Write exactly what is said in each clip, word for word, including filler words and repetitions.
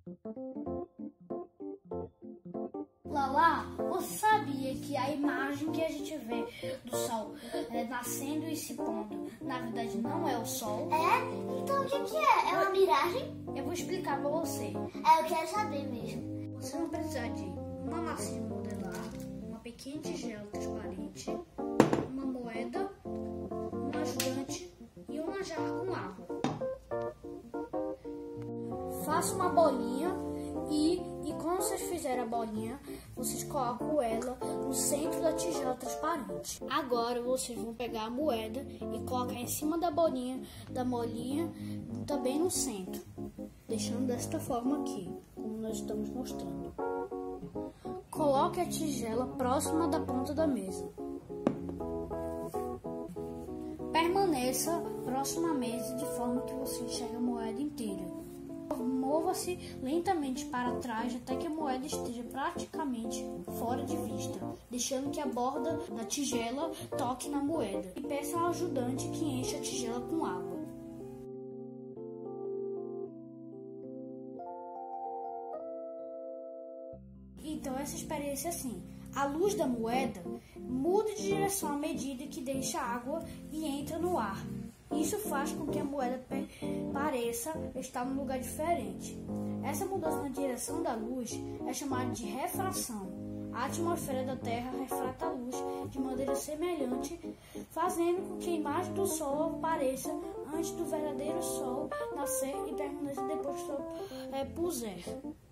Lala, você sabia que a imagem que a gente vê do sol é, nascendo e se pondo, na verdade não é o sol? É? Então o que, que é? É uma miragem? Eu vou explicar pra você. É, eu quero saber mesmo. Você vai precisar de uma massa de modelar, uma pequena tigela transparente, uma moeda, um ajudante e uma jarra com água. Faça uma bolinha e, e quando vocês fizerem a bolinha, vocês colocam ela no centro da tigela transparente. Agora vocês vão pegar a moeda e colocar em cima da bolinha, da molinha, também no centro, deixando desta forma aqui, como nós estamos mostrando. Coloque a tigela próxima da ponta da mesa. Permaneça próximo à mesa de forma que você enxergue a moeda inteira. Mova-se lentamente para trás até que a moeda esteja praticamente fora de vista, deixando que a borda da tigela toque na moeda. E peça ao ajudante que encha a tigela com água. Então essa experiência é assim: a luz da moeda muda de direção à medida que deixa a água e entra no ar. Isso faz com que a moeda pareça estar num lugar diferente. Essa mudança na direção da luz é chamada de refração. A atmosfera da Terra refrata a luz de maneira semelhante, fazendo com que a imagem do Sol apareça antes do verdadeiro Sol nascer e permaneça depois que o Sol é, puser.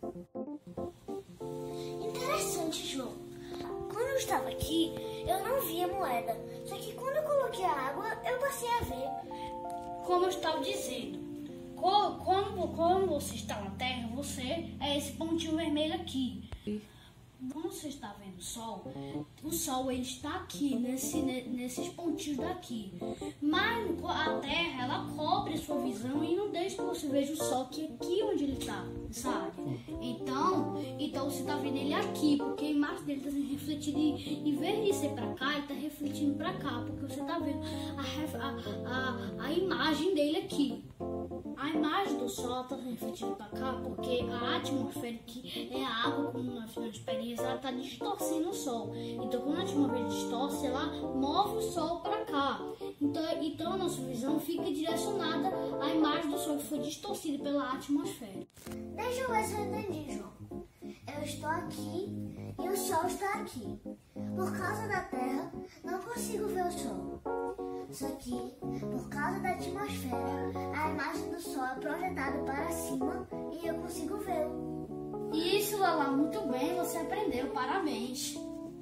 Interessante, João. Quando eu estava aqui, eu não via moeda. Só que quando eu coloquei a água, eu passei a ver. Como eu estava dizendo, quando, quando você está na Terra, você é esse pontinho vermelho aqui. Quando você está vendo o Sol, o Sol ele está aqui, nesse, nesses pontinhos daqui. Mas a Terra, ela cobre a sua visão e não deixa que você veja o Sol que é aqui onde ele está, sabe? Então, então você está vendo ele aqui, porque a imagem dele está sendo refletida. E, em vez de ser para cá, ele está refletindo para cá, porque você está vendo a, a, a, a imagem dele aqui. A imagem do Sol está refletida para cá porque a atmosfera, que é a água, como nós fizemos experiência, ela está distorcendo o Sol. Então, quando a atmosfera distorce, ela move o Sol para cá. Então, então, a nossa visão fica direcionada à imagem do Sol que foi distorcida pela atmosfera. Deixa eu ver se eu entendi, João. Eu estou aqui e o Sol está aqui. Por causa da Terra, não consigo ver o Sol. Só que, por causa da atmosfera, a imagem do Sol é projetada para cima e eu consigo vê-lo. Isso, Lala, muito bem, você aprendeu, parabéns.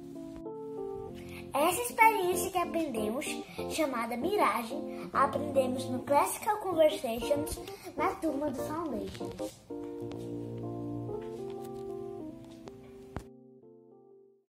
Essa experiência que aprendemos, chamada miragem, aprendemos no Classical Conversations na turma do Foundations.